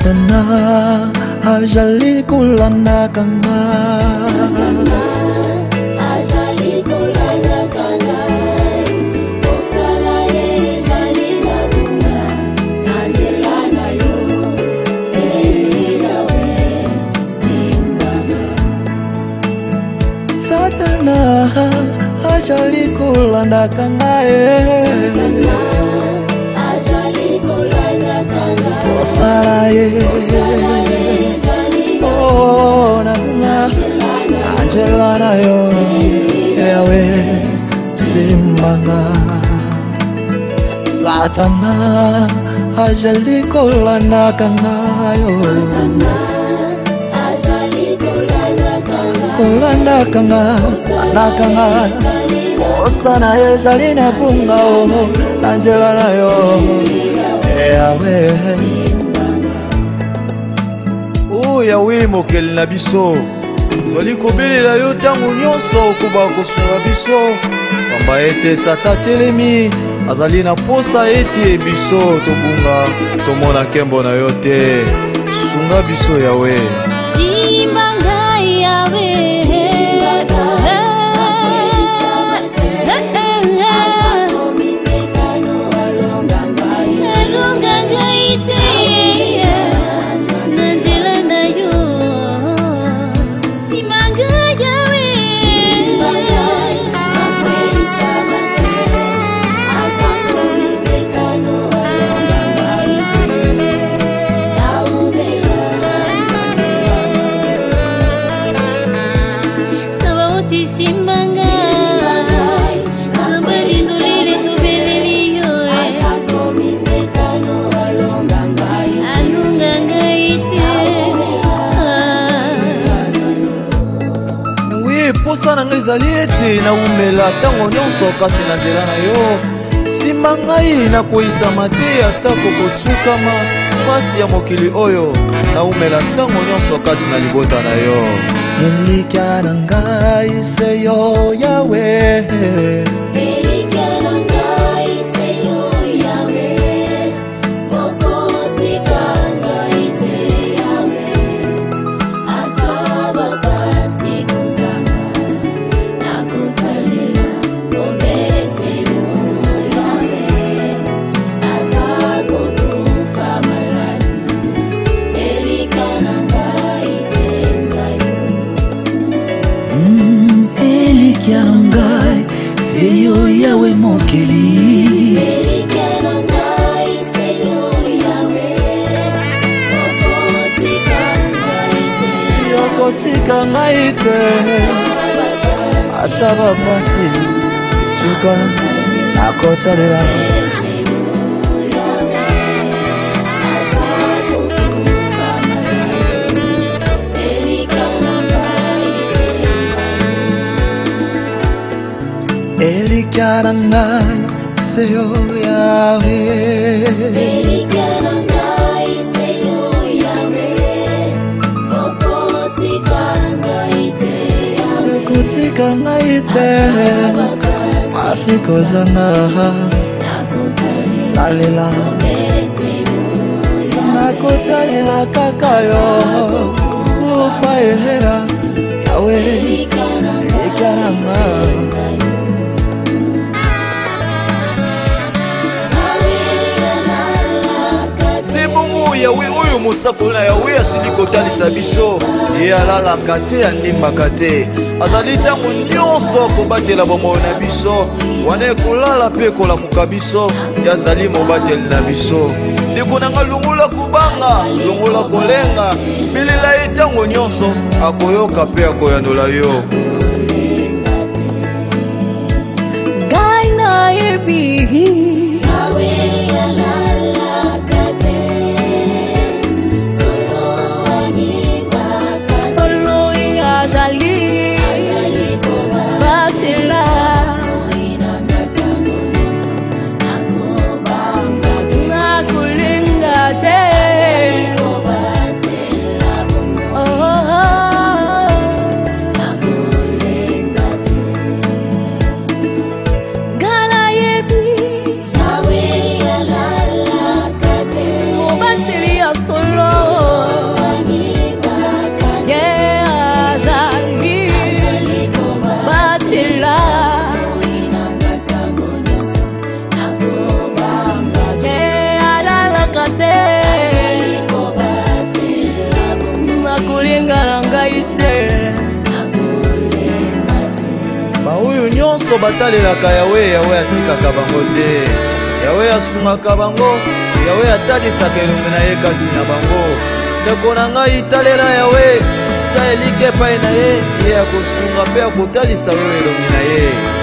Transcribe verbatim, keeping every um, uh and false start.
Satana ajali kulanda kanga ajali kulanda kanga okala ye jali na bunga Angela na yo eyawe simbanga Satana ajali kulanda kanga ajali kulanda kanga osalaye oh na bunga Angela na yo eyawe simbanga Satana ajali kulanda kanga yo ajali kulanda kanga kulanda kanga nakanga osana ezali na bunga oh Angela na yo eyawe oh yawe mokeli na biso toli kobelela yo tango nyonso kuba kosunga biso pamba ete Sata telemi azali na posa ete biso tobunga tomona nkembo na yo te sunga biso yawe simbanga yawe posa na ezali ete na umela tango nyonso kasi na nzela na yo nsima ngai nakoyisama te atako kotsukama pasi ya mokili oyo na umela tango nyonso kasi na libota na yo elikya na ngai se yo yawe Seyo yawe mokeli yokotika ngai te ata bapasi suka nakotalela Elikaranga seyo yawe Elikaranga seyo yawe Okotika ngaite yawe Okotika ngaite Masiko zanga Nakotalila Nakotalila kakayo Upa ehera yawe Elikaranga yawe oyo mosakoli yawe asili kotalisa biso ye alalaka te andimbaka te azali ntango nyonso kobatela bomoyo na biso wana ekolala mpe ekolamuka biso ye azali mobateli na biso ndeko nanga longola kobanga longola kolenga belela ye ntango nyonso akoyoka mpe akoyandola yo ngai nayebi nyonso batalelaka yawe yawe atikaka bango te yawe asungaka bango yawe atalisaka elongi na ye kasi na bango ndeko na ngai talela yawe tya elike epai na ye ye akosunga mpe akotalisa yo elongi na ye